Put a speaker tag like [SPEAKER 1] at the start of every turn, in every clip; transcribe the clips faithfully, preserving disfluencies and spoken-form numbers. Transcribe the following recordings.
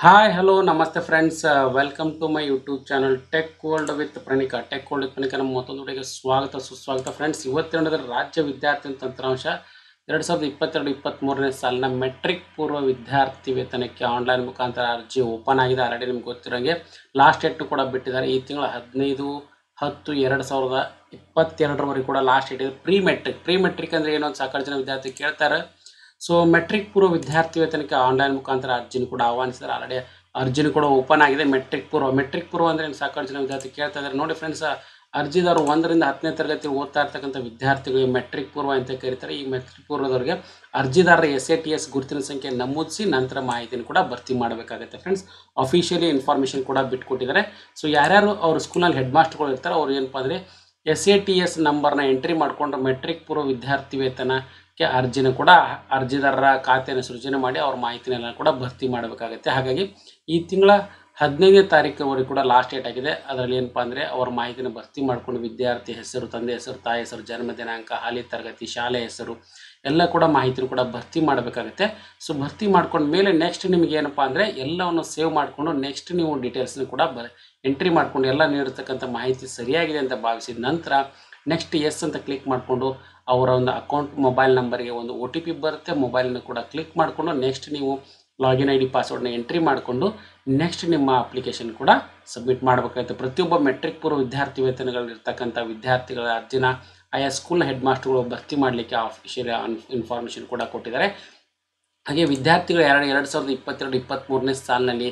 [SPEAKER 1] Hi hello namaste friends welcome to my YouTube channel tech world with Praneeka tech world with Praneeka ನಮ್ಮ ಮತ್ತೊಂದು ವಿಡಿಯೋಗೆ ಸ್ವಾಗತ ಸುಸ್ವಾಗತ ಫ್ರೆಂಡ್ಸ್. ಇವತ್ತಿನ ರಾಜ್ಯ ವಿದ್ಯಾರ್ಥಿ ತಂತ್ರಾಂಶ ಎರಡು ಸಾವಿರದ ಇಪ್ಪತ್ತೆರಡು ಇಪ್ಪತ್ತ್ಮೂರನೇ ಸಾಲಿನ ಮೆಟ್ರಿಕ್ ಪೂರ್ವ ವಿದ್ಯಾರ್ಥಿ ವೇತನಕ್ಕೆ ಆನ್ಲೈನ್ ಮುಖಾಂತರ ಅರ್ಜಿ ಓಪನ್ ಆಗಿದೆ. ಆಲ್ರೆಡಿ ನಿಮ್ಗೆ ಗೊತ್ತಿರೋಂಗೆ ಲಾಸ್ಟ್ ಡೇಟ್ ಕೂಡ ಬಿಟ್ಟಿದ್ದಾರೆ. ಈ ತಿಂಗಳ ಹದಿನೈದು ಹತ್ತು ಎರಡು ಸಾವಿರದ ಇಪ್ಪತ್ತೆರಡರವರೆಗೆ ಕೂಡ ಲಾಸ್ಟ್ ಡೇಟ್ ಇದೆ. ಪ್ರೀ ಮೆಟ್ರಿಕ್ ಪ್ರೀ ಮೆಟ್ರಿಕ್ ಅಂದರೆ ಏನೋ ಸಾಕಷ್ಟು ಜನ ವಿದ್ಯಾರ್ಥಿ ಕೇಳ್ತಾರೆ. ಸೊ ಮೆಟ್ರಿಕ್ ಪೂರ್ವ ವಿದ್ಯಾರ್ಥಿ ವೇತನಕ್ಕೆ ಆನ್ಲೈನ್ ಮುಖಾಂತರ ಅರ್ಜಿನ ಕೂಡ ಆಹ್ವಾನಿಸಿದ್ದಾರೆ. ಆಲ್ರೆಡಿ ಅರ್ಜಿನ ಕೂಡ ಓಪನ್ ಆಗಿದೆ. ಮೆಟ್ರಿಕ್ ಪೂರ್ವ ಮೆಟ್ರಿಕ್ ಪೂರ್ವ ಅಂದರೆ ಸಾಕಷ್ಟು ಜನ ವಿದ್ಯಾರ್ಥಿ ಕೇಳ್ತಾ ಇದ್ದಾರೆ. ನೋಡಿ ಫ್ರೆಂಡ್ಸ್, ಅರ್ಜಿದಾರರು ಒಂದರಿಂದ ಹತ್ತನೇ ತರಗತಿ ಓದ್ತಾ ಇರ್ತಕ್ಕಂಥ ವಿದ್ಯಾರ್ಥಿಗಳಿಗೆ ಮೆಟ್ರಿಕ್ ಪೂರ್ವ ಅಂತ ಕರೀತಾರೆ. ಈ ಮೆಟ್ರಿಕ್ ಪೂರ್ವದವರಿಗೆ ಅರ್ಜಿದಾರರ ಎಸ್ ಎ ಟಿ ಎಸ್ ಗುರುತಿನ ಸಂಖ್ಯೆ ನಮೂದಿಸಿ ನಂತರ ಮಾಹಿತಿಯನ್ನು ಕೂಡ ಭರ್ತಿ ಮಾಡಬೇಕಾಗುತ್ತೆ ಫ್ರೆಂಡ್ಸ್. ಅಫಿಷಿಯಲಿ ಇನ್ಫಾರ್ಮೇಷನ್ ಕೂಡ ಬಿಟ್ಕೊಟ್ಟಿದ್ದಾರೆ. ಸೊ ಯಾರ್ಯಾರು ಅವ್ರ ಸ್ಕೂಲ್ನಲ್ಲಿ ಹೆಡ್ ಮಾಸ್ಟರ್ಗಳು ಇರ್ತಾರೆ ಅವ್ರು ಏನಪ್ಪ ಅಂದರೆ ಎಸ್ ಎ ಟಿ ಎಸ್ ನಂಬರ್ನ ಎಂಟ್ರಿ ಮಾಡಿಕೊಂಡು ಮೆಟ್ರಿಕ್ ಪೂರ್ವ ವಿದ್ಯಾರ್ಥಿ ವೇತನಕ್ಕೆ ಅರ್ಜಿನ ಕೂಡ ಅರ್ಜಿದಾರರ ಖಾತೆಯನ್ನು ಸೃಜನೆ ಮಾಡಿ ಅವ್ರ ಮಾಹಿತಿನೆಲ್ಲ ಕೂಡ ಭರ್ತಿ ಮಾಡಬೇಕಾಗುತ್ತೆ. ಹಾಗಾಗಿ ಈ ತಿಂಗಳ ಹದಿನೈದನೇ ತಾರೀಕುವರೆಗೂ ಕೂಡ ಲಾಸ್ಟ್ ಡೇಟ್ ಆಗಿದೆ. ಅದರಲ್ಲಿ ಏನಪ್ಪ ಅಂದರೆ ಅವ್ರ ಮಾಹಿತಿನ ಭರ್ತಿ ಮಾಡಿಕೊಂಡು ವಿದ್ಯಾರ್ಥಿ ಹೆಸರು, ತಂದೆ ಹೆಸರು, ತಾಯಿ ಹೆಸರು, ಜನ್ಮ ದಿನಾಂಕ, ಹಾಲಿ ತರಗತಿ, ಶಾಲೆ ಹೆಸರು ಎಲ್ಲ ಕೂಡ ಮಾಹಿತಿನ ಕೂಡ ಭರ್ತಿ ಮಾಡಬೇಕಾಗುತ್ತೆ. ಸೊ ಭರ್ತಿ ಮಾಡ್ಕೊಂಡ ಮೇಲೆ ನೆಕ್ಸ್ಟ್ ನಿಮಗೆ ಏನಪ್ಪ ಅಂದರೆ ಎಲ್ಲವನ್ನು ಸೇವ್ ಮಾಡಿಕೊಂಡು ನೆಕ್ಸ್ಟ್ ನೀವು ಡೀಟೇಲ್ಸ್ನ ಕೂಡ ಬ ಎಂಟ್ರಿ ಮಾಡಿಕೊಂಡು ಎಲ್ಲ ನೀಡಿರ್ತಕ್ಕಂಥ ಮಾಹಿತಿ ಸರಿಯಾಗಿದೆ ಅಂತ ಭಾವಿಸಿದ ನಂತರ ನೆಕ್ಸ್ಟ್ ಎಸ್ ಅಂತ ಕ್ಲಿಕ್ ಮಾಡಿಕೊಂಡು ಅವರ ಒಂದು ಅಕೌಂಟ್ ಮೊಬೈಲ್ ನಂಬರ್ಗೆ ಒಂದು ಒ ಟಿ ಪಿ ಬರುತ್ತೆ. ಮೊಬೈಲನ್ನು ಕೂಡ ಕ್ಲಿಕ್ ಮಾಡಿಕೊಂಡು ನೆಕ್ಸ್ಟ್ ನೀವು ಲಾಗಿನ್ ಐ ಡಿ ಪಾಸ್ವರ್ಡ್ನ ಎಂಟ್ರಿ ಮಾಡಿಕೊಂಡು ನೆಕ್ಸ್ಟ್ ನಿಮ್ಮ ಅಪ್ಲಿಕೇಶನ್ ಕೂಡ ಸಬ್ಮಿಟ್ ಮಾಡಬೇಕಾಗುತ್ತೆ. ಪ್ರತಿಯೊಬ್ಬ ಮೆಟ್ರಿಕ್ ಪೂರ್ವ ವಿದ್ಯಾರ್ಥಿ ವೇತನಗಳಿರ್ತಕ್ಕಂಥ ವಿದ್ಯಾರ್ಥಿಗಳ ಅರ್ಜಿನ ಆಯಾ ಸ್ಕೂಲ್ನ ಹೆಡ್ ಮಾಸ್ಟರ್ಗಳು ಭರ್ತಿ ಮಾಡಲಿಕ್ಕೆ ಆಫಿಷಿಯಲ್ ಇನ್ಫಾರ್ಮೇಷನ್ ಕೂಡ ಕೊಟ್ಟಿದ್ದಾರೆ. ಹಾಗೆ ವಿದ್ಯಾರ್ಥಿಗಳು ಎರಡು ಎರಡು ಸಾವಿರದ ಇಪ್ಪತ್ತೆರಡು ಇಪ್ಪತ್ತ್ಮೂರನೇ ಸಾಲಿನಲ್ಲಿ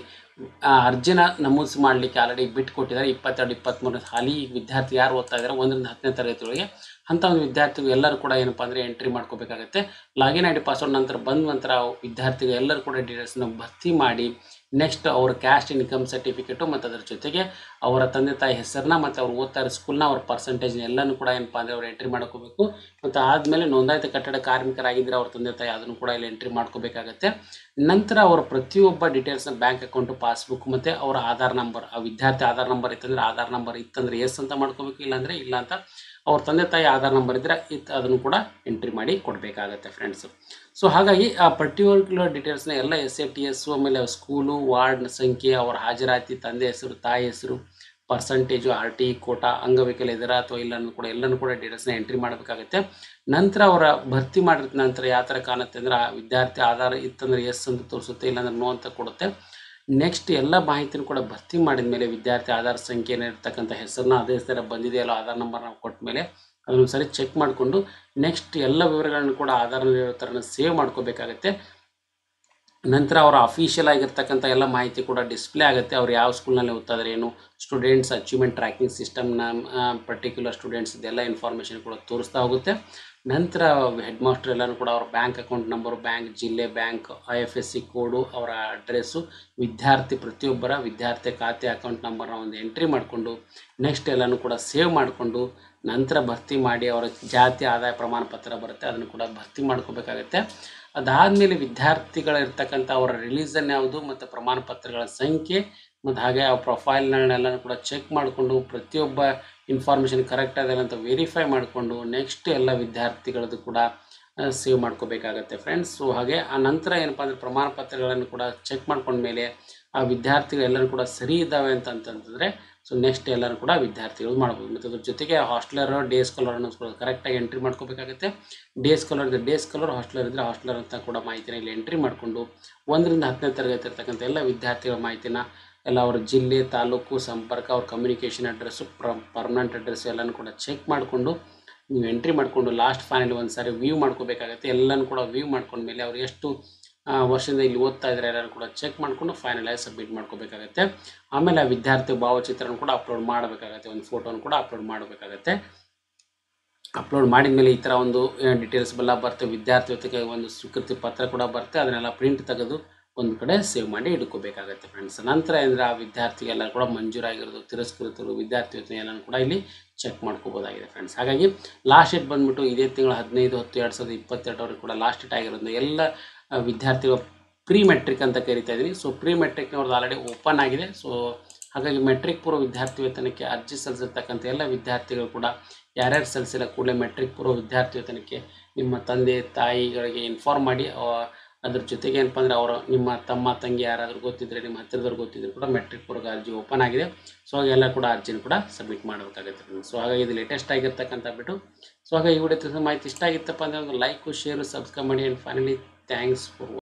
[SPEAKER 1] ಅರ್ಜಿನ ನಮೂದಿಸಿ ಮಾಡಲಿಕ್ಕೆ ಆಲ್ರೆಡಿ ಬಿಟ್ಟು ಕೊಟ್ಟಿದ್ದಾರೆ. ಇಪ್ಪತ್ತೆರಡು ಇಪ್ಪತ್ತ್ಮೂರನೇ ಹಾಲಿ ವಿದ್ಯಾರ್ಥಿ ಯಾರು ಓದ್ತಾ ಇದ್ದಾರೆ ಒಂದರಿಂದ ಹತ್ತನೇ ತರಗತಿಗಳಿಗೆ ಅಂಥ ಒಂದು ವಿದ್ಯಾರ್ಥಿಗಳು ಎಲ್ಲರೂ ಕೂಡ ಏನಪ್ಪ ಅಂದರೆ ಎಂಟ್ರಿ ಮಾಡ್ಕೋಬೇಕಾಗುತ್ತೆ. ಲಾಗಿನ್ ಐ ಡಿ ಪಾಸ್ವರ್ಡ್ ನಂತರ ಬಂದ ನಂತರ ವಿದ್ಯಾರ್ಥಿಗಳು ಎಲ್ಲರೂ ಕೂಡ ಡೀಟೇಲ್ಸ್ನ ಭರ್ತಿ ಮಾಡಿ ನೆಕ್ಸ್ಟ್ ಅವರ ಕ್ಯಾಸ್ಟ್ ಇನ್ಕಮ್ ಸರ್ಟಿಫಿಕೇಟು ಮತ್ತು ಅದರ ಜೊತೆಗೆ ಅವರ ತಂದೆ ತಾಯಿ ಹೆಸರನ್ನ ಮತ್ತು ಅವ್ರು ಓದ್ತಾ ಇರೋ ಸ್ಕೂಲ್ನ ಅವ್ರ ಪರ್ಸೆಂಟೇಜ್ನ ಎಲ್ಲನೂ ಕೂಡ ಏನಪ್ಪ ಅಂದರೆ ಅವ್ರು ಎಂಟ್ರಿ ಮಾಡ್ಕೋಬೇಕು. ಮತ್ತು ಆದಮೇಲೆ ನೋಂದಾಯಿತ ಕಟ್ಟಡ ಕಾರ್ಮಿಕರಾಗಿದ್ದರೆ ಅವ್ರ ತಂದೆ ತಾಯಿ ಅದನ್ನು ಕೂಡ ಇಲ್ಲಿ ಎಂಟ್ರಿ ಮಾಡ್ಕೋಬೇಕಾಗತ್ತೆ. ನಂತರ ಅವರ ಪ್ರತಿಯೊಬ್ಬ ಡೀಟೇಲ್ಸ್ನ ಬ್ಯಾಂಕ್ ಅಕೌಂಟು, ಪಾಸ್ಬುಕ್ ಮತ್ತು ಅವರ ಆಧಾರ್ ನಂಬರ್, ಆ ವಿದ್ಯಾರ್ಥಿ ಆಧಾರ್ ನಂಬರ್ ಇತ್ತಂದರೆ ಆಧಾರ್ ನಂಬರ್ ಇತ್ತಂದರೆ ಎಸ್ ಅಂತ ಮಾಡ್ಕೋಬೇಕು, ಇಲ್ಲಾಂದರೆ ಇಲ್ಲ ಅಂತ ಅವ್ರ ತಂದೆ ತಾಯಿ ಆಧಾರ್ ನಂಬರ್ ಇದ್ದರೆ ಇತ್ತು ಅದನ್ನು ಕೂಡ ಎಂಟ್ರಿ ಮಾಡಿ ಕೊಡಬೇಕಾಗತ್ತೆ ಫ್ರೆಂಡ್ಸು. ಸೊ ಹಾಗಾಗಿ ಆ ಪರ್ಟಿಕ್ಯುಲರ್ ಡೀಟೇಲ್ಸ್ನ ಎಲ್ಲ ಎಸ್ ಎ ಟಿ ಎಸ್ಸು ಆಮೇಲೆ ಸ್ಕೂಲು, ವಾರ್ಡ್ ಸಂಖ್ಯೆ, ಅವರ ಹಾಜರಾತಿ, ತಂದೆ ಹೆಸರು, ತಾಯಿ ಹೆಸರು, ಪರ್ಸಂಟೇಜು, ಆರ್ ಟಿ, ಕೋಟಾ, ಅಂಗವಿಕಲ ಇದರ ಅಥವಾ ಇಲ್ಲನ್ನು ಕೂಡ ಎಲ್ಲನೂ ಕೂಡ ಡೀಟೇಲ್ಸ್ನ ಎಂಟ್ರಿ ಮಾಡಬೇಕಾಗುತ್ತೆ. ನಂತರ ಅವರ ಭರ್ತಿ ಮಾಡಿದ ನಂತರ ಯಾವ ಥರ ಕಾಣುತ್ತೆ ಅಂದರೆ ಆ ವಿದ್ಯಾರ್ಥಿ ಆಧಾರ ಇತ್ತಂದರೆ ಎಸ್ ಅಂತ ತೋರಿಸುತ್ತೆ, ಇಲ್ಲಾಂದ್ರೆ ನೋ ಅಂತ ಕೊಡುತ್ತೆ. ನೆಕ್ಸ್ಟ್ ಎಲ್ಲ ಮಾಹಿತಿನೂ ಕೂಡ ಭರ್ತಿ ಮಾಡಿದ ಮೇಲೆ ವಿದ್ಯಾರ್ಥಿ ಆಧಾರ್ ಸಂಖ್ಯೆನ ಇರ್ತಕ್ಕಂಥ ಹೆಸರನ್ನ ಅದೇ ಥರ ಬಂದಿದೆಯಲ್ಲ ಆಧಾರ್ ನಂಬರ್ನ ಕೊಟ್ಟ ಮೇಲೆ ಅದನ್ನು ಸರಿ ಚೆಕ್ ಮಾಡಿಕೊಂಡು ನೆಕ್ಸ್ಟ್ ಎಲ್ಲ ವಿವರಗಳನ್ನು ಕೂಡ ಆಧಾರ್ ಥರನ ಸೇವ್ ಮಾಡ್ಕೋಬೇಕಾಗತ್ತೆ. ನಂತರ ಅವರ ಅಫಿಷಿಯಲ್ ಆಗಿರ್ತಕ್ಕಂಥ ಎಲ್ಲ ಮಾಹಿತಿ ಕೂಡ ಡಿಸ್ಪ್ಲೇ ಆಗುತ್ತೆ. ಅವ್ರು ಯಾವ ಸ್ಕೂಲ್ನಲ್ಲಿ ಓದ್ತಾ ಇದ್ದಾರೆ, ಏನು ಸ್ಟೂಡೆಂಟ್ಸ್ ಅಚೀವ್ಮೆಂಟ್ ಟ್ರ್ಯಾಕಿಂಗ್ ಸಿಸ್ಟಮ್ನ ಪರ್ಟಿಕ್ಯುಲರ್ ಸ್ಟೂಡೆಂಟ್ಸ್ ಇದೆಲ್ಲ ಇನ್ಫಾರ್ಮೇಷನ್ ಕೂಡ ತೋರಿಸ್ತಾ ಹೋಗುತ್ತೆ. ನಂತರ ಹೆಡ್ ಮಾಸ್ಟರ್ ಎಲ್ಲನೂ ಕೂಡ ಅವ್ರ ಬ್ಯಾಂಕ್ ಅಕೌಂಟ್ ನಂಬರು, ಬ್ಯಾಂಕ್ ಜಿಲ್ಲೆ, bank I F S C code, ಅವರ ಅಡ್ರೆಸ್ಸು, ವಿದ್ಯಾರ್ಥಿ ಪ್ರತಿಯೊಬ್ಬರ ವಿದ್ಯಾರ್ಥಿ ಖಾತೆ ಅಕೌಂಟ್ ನಂಬರ್ನ ಒಂದು ಎಂಟ್ರಿ ಮಾಡಿಕೊಂಡು ನೆಕ್ಸ್ಟ್ ಎಲ್ಲನೂ ಕೂಡ ಸೇವ್ ಮಾಡಿಕೊಂಡು ನಂತರ ಭರ್ತಿ ಮಾಡಿ ಅವರ ಜಾತಿ ಆದಾಯ ಪ್ರಮಾಣ ಪತ್ರ ಬರುತ್ತೆ ಅದನ್ನು ಕೂಡ ಭರ್ತಿ ಮಾಡ್ಕೋಬೇಕಾಗತ್ತೆ. ಅದಾದಮೇಲೆ ವಿದ್ಯಾರ್ಥಿಗಳಿರ್ತಕ್ಕಂಥ ಅವರ ರಿಲೀಸನ್ ಯಾವುದು ಮತ್ತು ಪ್ರಮಾಣ ಪತ್ರಗಳ ಸಂಖ್ಯೆ ಮತ್ತು ಹಾಗೆ ಆ ಪ್ರೊಫೈಲ್ಗಳನ್ನೆಲ್ಲನೂ ಕೂಡ ಚೆಕ್ ಮಾಡಿಕೊಂಡು ಪ್ರತಿಯೊಬ್ಬ ಇನ್ಫಾರ್ಮೇಷನ್ ಕರೆಕ್ಟ್ ಆಗಿದೆ ಅಂತ ವೆರಿಫೈ ಮಾಡಿಕೊಂಡು ನೆಕ್ಸ್ಟ್ ಎಲ್ಲ ವಿದ್ಯಾರ್ಥಿಗಳದ್ದು ಕೂಡ ಸೇವ್ ಮಾಡ್ಕೋಬೇಕಾಗತ್ತೆ ಫ್ರೆಂಡ್ಸ್. ಸೊ ಹಾಗೆ ಆ ನಂತರ ಏನಪ್ಪ ಅಂದರೆ ಪ್ರಮಾಣ ಪತ್ರಗಳನ್ನು ಕೂಡ ಚೆಕ್ ಮಾಡ್ಕೊಂಡ್ಮೇಲೆ ಆ ವಿದ್ಯಾರ್ಥಿಗಳು ಎಲ್ಲರೂ ಕೂಡ ಸರಿ ಇದ್ದಾವೆ ಅಂತಂತಂದರೆ ಸೊ ನೆಕ್ಸ್ಟ್ ಎಲ್ಲರೂ ಕೂಡ ವಿದ್ಯಾರ್ಥಿಗಳು ಮಾಡ್ಬೋದು. ಮತ್ತು ಅದ್ರ ಜೊತೆಗೆ ಹಾಸ್ಟೆಲರ್, ಡೇ ಸ್ಕಾಲರ್ ಅನ್ನೋದು ಕರೆಕ್ಟಾಗಿ ಎಂಟ್ರಿ ಮಾಡ್ಕೋಬೇಕಾಗುತ್ತೆ. ಡೇ ಸ್ಕಾಲರ್ ಇದ್ದರೆ ಡೇ ಸ್ಕಾಲರ್, ಹಾಸ್ಟೆಲರ್ ಇದ್ದರೆ ಹಾಸ್ಟೆಲರ್ ಅಂತ ಕೂಡ ಮಾಹಿತಿನ ಇಲ್ಲಿ ಎಂಟ್ರಿ ಮಾಡಿಕೊಂಡು ಒಂದರಿಂದ ಹತ್ತನೇ ತರಗತಿ ಇರ್ತಕ್ಕಂಥ ಎಲ್ಲ ವಿದ್ಯಾರ್ಥಿಗಳ ಮಾಹಿತಿನ ಎಲ್ಲ ಅವರ ಜಿಲ್ಲೆ, ತಾಲೂಕು, ಸಂಪರ್ಕ, ಅವ್ರ ಕಮ್ಯುನಿಕೇಷನ್ ಅಡ್ರೆಸ್ಸು, ಪ್ರ ಪರ್ಮನೆಂಟ್ ಅಡ್ರೆಸ್ಸು ಎಲ್ಲನೂ ಕೂಡ ಚೆಕ್ ಮಾಡಿಕೊಂಡು ನೀವು ಎಂಟ್ರಿ ಮಾಡಿಕೊಂಡು ಲಾಸ್ಟ್ ಫೈನಲಿ ಒಂದು ಸಾರಿ ವ್ಯೂ ಮಾಡ್ಕೋಬೇಕಾಗತ್ತೆ. ಎಲ್ಲನೂ ಕೂಡ ವ್ಯೂ ಮಾಡ್ಕೊಂಡ್ಮೇಲೆ ಅವ್ರು ಎಷ್ಟು ವರ್ಷದಿಂದ ಇಲ್ಲಿ ಓದ್ತಾ ಇದ್ದಾರೆ ಎಲ್ಲರೂ ಕೂಡ ಚೆಕ್ ಮಾಡಿಕೊಂಡು ಫೈನಲಾಗಿ ಸಬ್ಮಿಟ್ ಮಾಡ್ಕೋಬೇಕಾಗತ್ತೆ. ಆಮೇಲೆ ಆ ವಿದ್ಯಾರ್ಥಿ ಭಾವಚಿತ್ರನ ಕೂಡ ಅಪ್ಲೋಡ್ ಮಾಡಬೇಕಾಗತ್ತೆ, ಒಂದು ಫೋಟೋನ ಕೂಡ ಅಪ್ಲೋಡ್ ಮಾಡಬೇಕಾಗತ್ತೆ. ಅಪ್ಲೋಡ್ ಮಾಡಿದ ಮೇಲೆ ಈ ಥರ ಒಂದು ಡೀಟೇಲ್ಸ್ ಎಲ್ಲ ಬರುತ್ತೆ. ವಿದ್ಯಾರ್ಥಿ ಜೊತೆಗೆ ಒಂದು ಸ್ವೀಕೃತಿ ಪತ್ರ ಕೂಡ ಬರುತ್ತೆ. ಅದನ್ನೆಲ್ಲ ಪ್ರಿಂಟ್ ತೆಗೆದು ಒಂದು ಕಡೆ ಸೇವ್ ಮಾಡಿ ಇಟ್ಕೋಬೇಕಾಗತ್ತೆ ಫ್ರೆಂಡ್ಸ್. ನಂತರ ಅಂದರೆ ಆ ವಿದ್ಯಾರ್ಥಿಗೆಲ್ಲ ಕೂಡ ಮಂಜೂರಾಗಿರೋದು, ತಿರಸ್ಕೃತರು, ವಿದ್ಯಾರ್ಥಿ ವೇತನ ಎಲ್ಲನೂ ಕೂಡ ಇಲ್ಲಿ ಚೆಕ್ ಮಾಡ್ಕೋಬೋದಾಗಿದೆ ಫ್ರೆಂಡ್ಸ್. ಹಾಗಾಗಿ ಲಾಸ್ಟ್ ಡೇಟ್ ಬಂದುಬಿಟ್ಟು ಇದೇ ತಿಂಗಳು ಹದಿನೈದು ಹತ್ತು ಎರಡು ಸಾವಿರದ ಇಪ್ಪತ್ತೆರಡರವರೆಗೆ ಕೂಡ ಲಾಸ್ಟ್ ಡೇಟ್ ಆಗಿರೋದು ಎಲ್ಲ ವಿದ್ಯಾರ್ಥಿಗಳು ಪ್ರೀ ಮೆಟ್ರಿಕ್ ಅಂತ ಕರಿತಾ ಇದ್ದೀನಿ. ಸೊ ಪ್ರೀ ಮೆಟ್ರಿಕ್ನವ್ರದ್ದು ಆಲ್ರೆಡಿ ಓಪನ್ ಆಗಿದೆ. ಸೊ ಹಾಗಾಗಿ ಮೆಟ್ರಿಕ್ ಪೂರ್ವ ವಿದ್ಯಾರ್ಥಿ ವೇತನಕ್ಕೆ ಅರ್ಜಿ ಸಲ್ಲಿಸಿರ್ತಕ್ಕಂಥ ಎಲ್ಲ ವಿದ್ಯಾರ್ಥಿಗಳು ಕೂಡ ಯಾರ್ಯಾರು ಸಲ್ಲಿಸಿಲ್ಲ ಕೂಡಲೇ ಮೆಟ್ರಿಕ್ ಪೂರ್ವ ವಿದ್ಯಾರ್ಥಿ ವೇತನಕ್ಕೆ ನಿಮ್ಮ ತಂದೆ ತಾಯಿಗಳಿಗೆ ಇನ್ಫಾರ್ಮ್ ಮಾಡಿ ಅದ್ರ ಜೊತೆಗೆ ಏನಪ್ಪ ಅಂದರೆ ಅವರ ನಿಮ್ಮ ತಮ್ಮ ತಂಗಿ ಯಾರಾದರೂ ಗೊತ್ತಿದ್ದರೆ ನಿಮ್ಮ ಹತ್ತಿರದವ್ರು ಗೊತ್ತಿದ್ರು ಕೂಡ ಮೆಟ್ರಿಕ್ ಪೂರ್ವಕ ಅರ್ಜಿ ಓಪನ್ ಆಗಿದೆ. ಸೊ ಹಾಗೆ ಎಲ್ಲ ಕೂಡ ಅರ್ಜಿನ ಕೂಡ ಸಬ್ಮಿಟ್ ಮಾಡಬೇಕಾಗುತ್ತೆ ಫ್ರೆಂಡ್ಸ್. ಸೊ ಹಾಗಾಗಿ ಇದು ಲೇಟೆಸ್ಟ್ ಆಗಿರ್ತಕ್ಕಂಥ ಬಿಟ್ಟು ಸೊ ಹಾಗೆ ಈ ವಿಡಿಯೋ ಮಾಹಿತಿ ಇಷ್ಟ ಆಗಿತ್ತಪ್ಪ ಅಂದರೆ ಒಂದು ಲೈಕು ಶೇರು ಸಬ್ಸ್ಕ್ರೈಬ್ ಮಾಡಿ. And finally thanks for